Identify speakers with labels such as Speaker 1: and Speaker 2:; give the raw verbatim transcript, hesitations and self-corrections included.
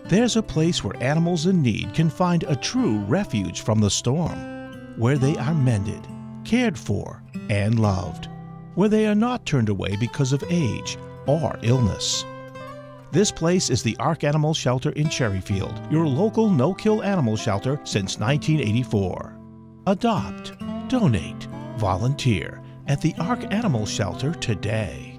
Speaker 1: There's a place where animals in need can find a true refuge from the storm, where they are mended, cared for, and loved, where they are not turned away because of age or illness. This place is the Ark Animal Shelter in Cherryfield, your local no-kill animal shelter since nineteen eighty-four. Adopt, donate, volunteer at the Ark Animal Shelter today.